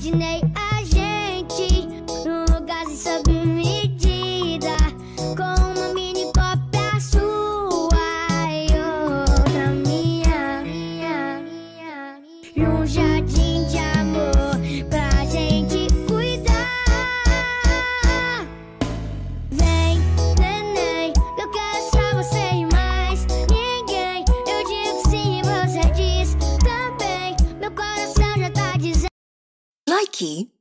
imaginei a gente num lugar sob medida, com uma mini cópia sua e outra minha, e um jardim de amor pra gente cuidar. Vem, neném, eu quero só você e mais ninguém. Eu digo sim e você diz também. Meu coração já tá dizendo. Likey.